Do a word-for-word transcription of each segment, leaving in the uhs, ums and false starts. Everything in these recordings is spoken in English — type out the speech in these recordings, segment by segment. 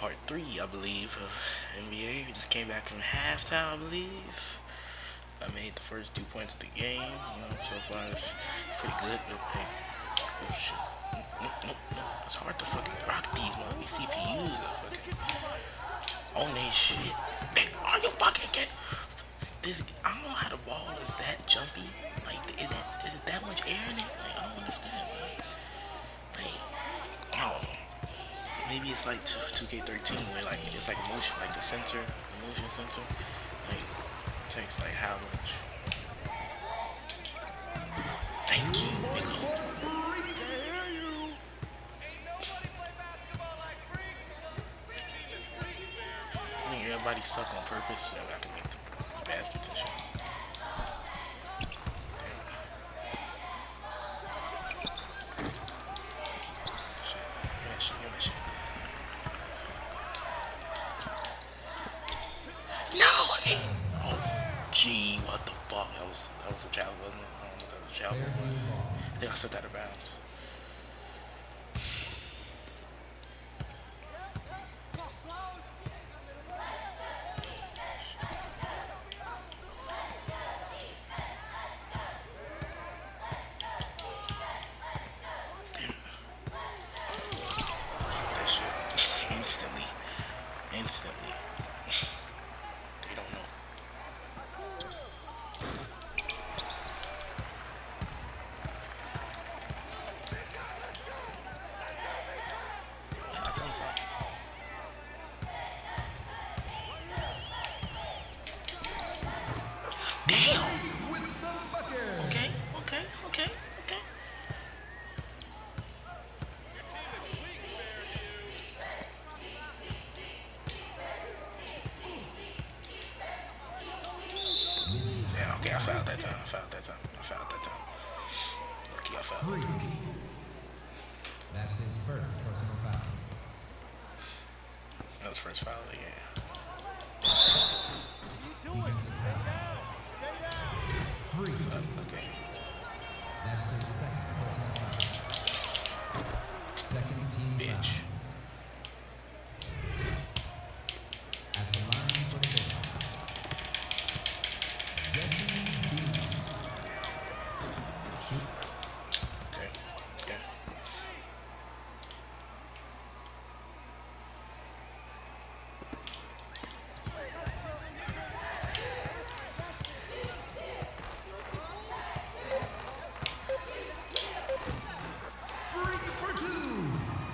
part three, I believe, of N B A. We just came back from halftime, I believe. I made the first two points of the game. You know, so far it's pretty good. But hey, oh shit. Nope, nope, nope. It's hard to fucking rock these, man. These C P Us are fucking on they shit. Hey, are you fucking kidding? This, I don't know how the ball is that jumpy. Like, is it, is it that much air in it? Like, I don't understand, man. Like, I don't know. Maybe it's like two K thirteen where like it's like motion, like the sensor, the motion sensor. Like, it takes like how much? Thank you, nigga. I think everybody suck on purpose, so I can make the basket and shit. Gee, what the fuck? That was that was a travel, wasn't it? I don't know if that was a travel. I think I set that out of bounds. That shit. Instantly. Instantly. They don't know. Damn. Okay, okay, okay, okay. Yeah, okay, I fouled that time. I fouled that time. I fouled that time. Okay, I fouled that time. That's his first personal foul. That was first foul, yeah. Defensive foul. Free. Okay. That's his second personal foul. Second team Bitch. foul. At the line for the goal. Jesse Bean. Shoot. Okay. Yeah. Free for two.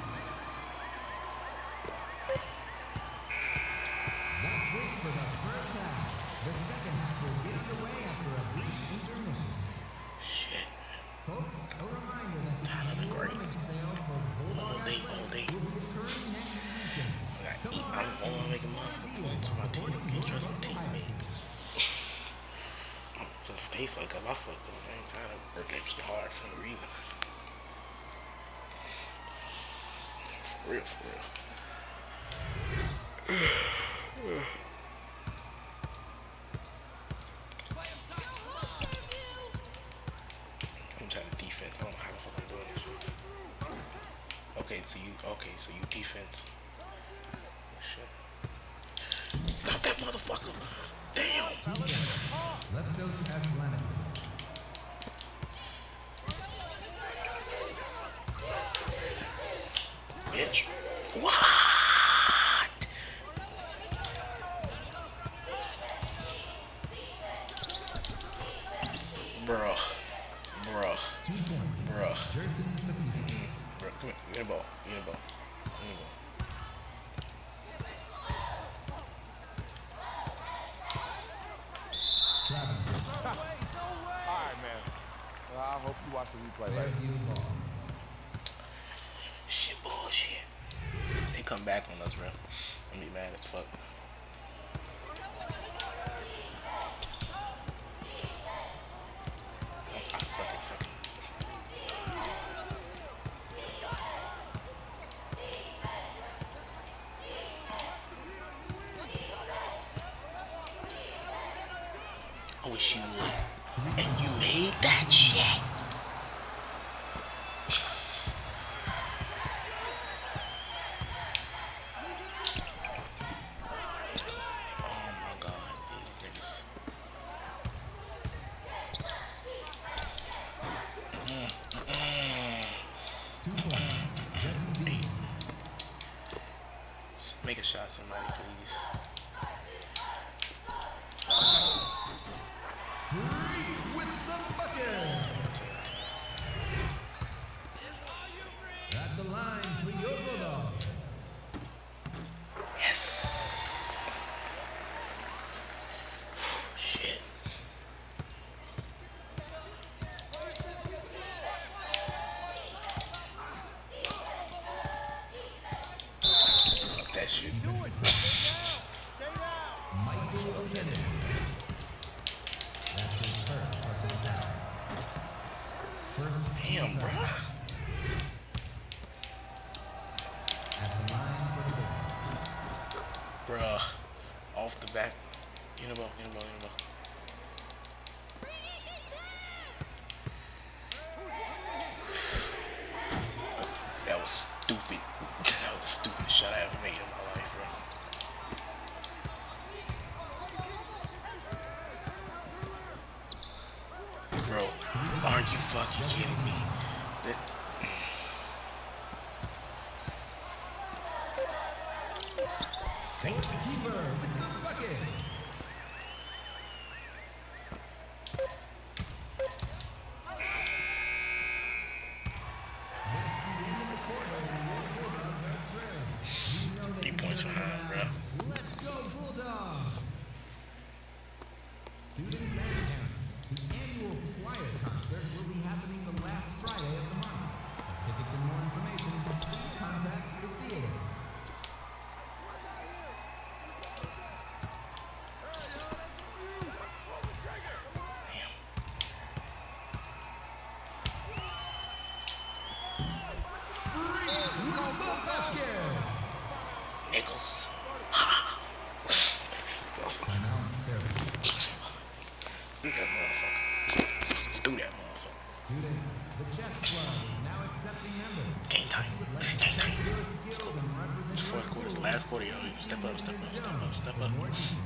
That's it for the first half. The second half will get underway after a brief intermission. Shit. Folks, a reminder that the Tyler the annual Great. rummage sale for Bulldog All day, all Athletics day. will be occurring next weekend. I gotta eat. I don't want to make a motherfucking point to my team. Can't trust my teammates. If they fuck up, I fuck up. I ain't trying to work extra hard for no reason. For real, for real. I'm trying to defense. I don't know how the fuck I'm doing this shit. Okay, so you okay, so you defense. Shit. Stop that motherfucker. Damn. Leftos has Leonard. Bitch. What? Bruh. Bruh. Two points. Bruh. Jerson Sapito. Bruh, come here. Give me the ball. Give me the ball. Give me the ball. Travis. Alright, man. Well, I hope you watch the replay later. Fairview ball. Shit, bullshit. They come back on us, bro. I'm be mad as fuck. I suck at fucking. I wish you would. And you made that shit. Two points. Jesse B. Just make a shot, somebody, please. Free with the bucket. At the line for your Bulldogs. Yes. Shit. Fuck that shit. Michael Kennedy. That's his first personal foul. First Damn, foul. bruh. At the line for the Bulldogs. Bruh. Off the back. Uniball, Uniball, Uniball. That was stupid. That was the stupidest shot I ever made in my life, bro. Bro, are you fucking kidding me? That, thank you. Keeper with the bucket. That's the end of the quarter, and your Bulldogs are trailing. You know they Three can points turn it behind, around. bro. Let's go Bulldogs! Students and parents, the annual choir concert will be happening the last Friday of the month. For tickets and more information, please contact the theater. Free with the basket! Nichols. Timeout, Fairview. Threw that motherfucker. Threw that motherfucker. Students, the chess club is now accepting members. Game time. If you would like to Game test time. your skills and represent your Fourth quarter's the school, last quarter, yo. please Step see up, step Mister up, step up, Jones step for up. more details.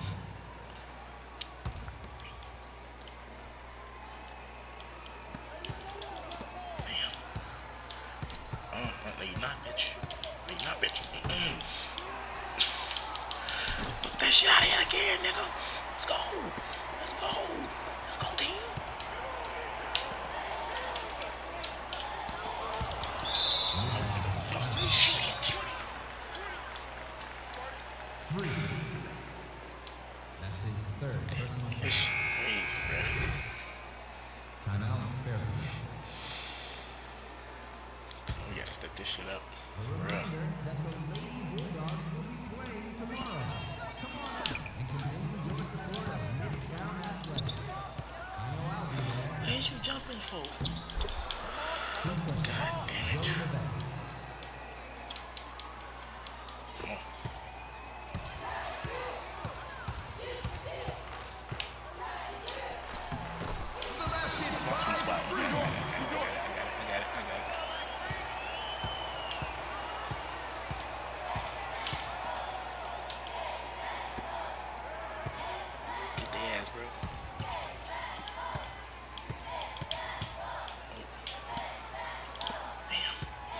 Damn. Oh, no, no, you not, bitch. No, you not, bitch. Mm-mm. Put that shit out of here again, nigga. Let's go. Let's go. Let's go, team. Fuck shit. Free. That's his third personal foul. It's crazy, bro. Timeout, Fairview. We gotta step this shit up. A For real. reminder that the Lady Bulldogs will be playing tomorrow. Come on out and continue your support of Midtown Athletics. I know I'll be there. What is you jumping for? Two points. God damn it. Joe Levesque. Come on. The basket. That's my sweet spot. I got it, I got it, I got it, I got it. Get the ass, bro. Damn.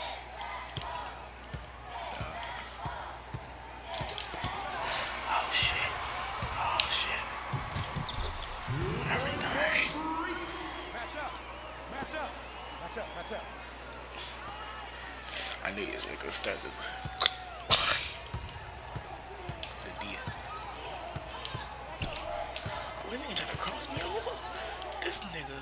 Oh shit. Oh shit. Every night. Match up. Match up. Match up. Match up. I knew you was gonna start this. The D. What are they trying to cross me over? This nigga.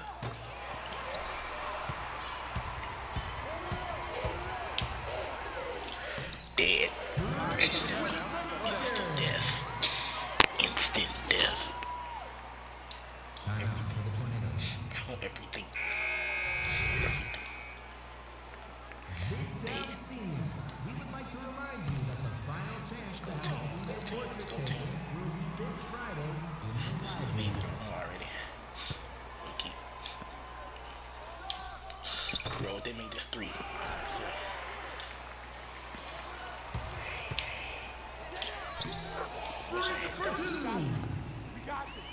Dead. Instant. Instant death. Instant death. Timeout for the Tornadoes. Count everything. Everything. Midtown Seniors, we would like to remind you that the final chance to have a senior portrait taken will be this Friday in the This is library. me. We don't know already. Okay. Bro, they made this three. So, Free for two. We got this.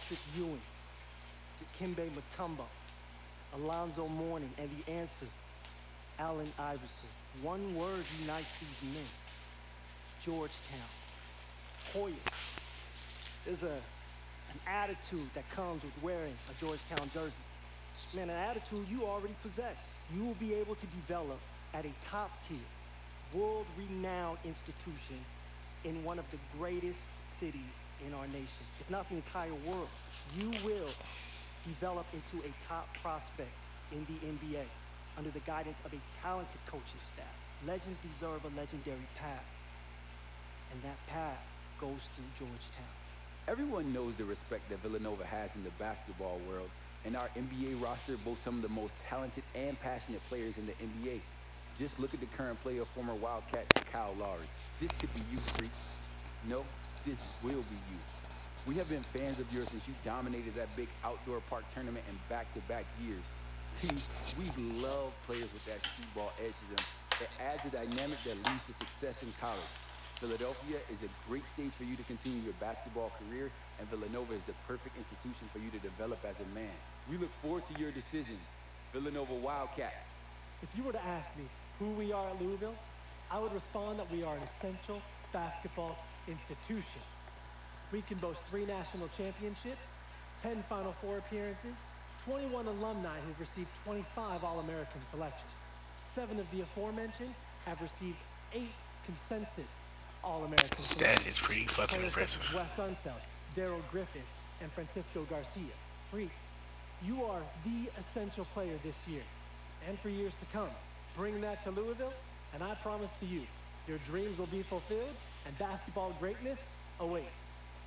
Patrick Ewing, Dikembe Mutombo, Alonzo Mourning, and the answer, Allen Iverson. One word unites these men. Georgetown. Hoyas. There's a an attitude that comes with wearing a Georgetown jersey. Man, an attitude you already possess. You will be able to develop at a top-tier, world-renowned institution in one of the greatest cities in our nation, if not the entire world. You will develop into a top prospect in the N B A under the guidance of a talented coaching staff. Legends deserve a legendary path, and that path goes through Georgetown. Everyone knows the respect that Villanova has in the basketball world, and our N B A roster boasts some of the most talented and passionate players in the N B A. Just look at the current play of former Wildcat Kyle Lowry. This could be you, freak. No, this will be you. We have been fans of yours since you dominated that big outdoor park tournament in back-to-back years. See, we love players with that speedball edge to them. It adds a dynamic that leads to success in college. Philadelphia is a great stage for you to continue your basketball career, and Villanova is the perfect institution for you to develop as a man. We look forward to your decision. Villanova Wildcats. If you were to ask me who we are at Louisville, I would respond that we are an essential basketball institution. We can boast three national championships, ten Final Four appearances, twenty-one alumni who've received twenty-five All-American selections. Seven of the aforementioned have received eight consensus All-American selections. That is pretty fucking Players impressive. such as Wes Unseld, Daryl Griffith, and Francisco Garcia. Freak, you are the essential player this year, and for years to come. Bring that to Louisville, and I promise to you, your dreams will be fulfilled, and basketball greatness awaits.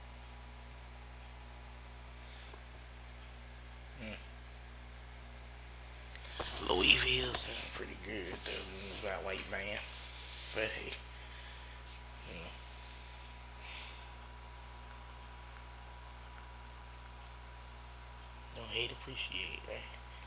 Louisville sound pretty good though. About white man, but hey, you know. Don't hate, appreciate, right?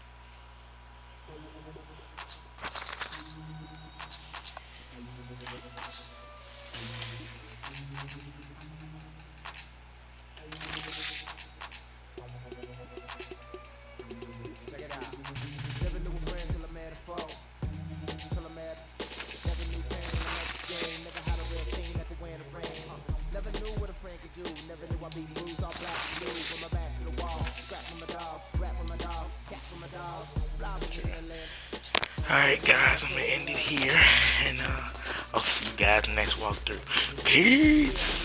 Check it out. Never knew a friend till I met a foe. Till I met. Never knew pain in the next game. Never had a real team that could win the rain. Never knew what a friend could do. Never knew I'd be bruised all black and blue. With my back to the wall. Scrap with my dogs. Rap with my dogs. Cat with my dogs. Fly with me in the land. Alright guys, I'm gonna end it here, and uh, I'll see you guys next walkthrough. Peace!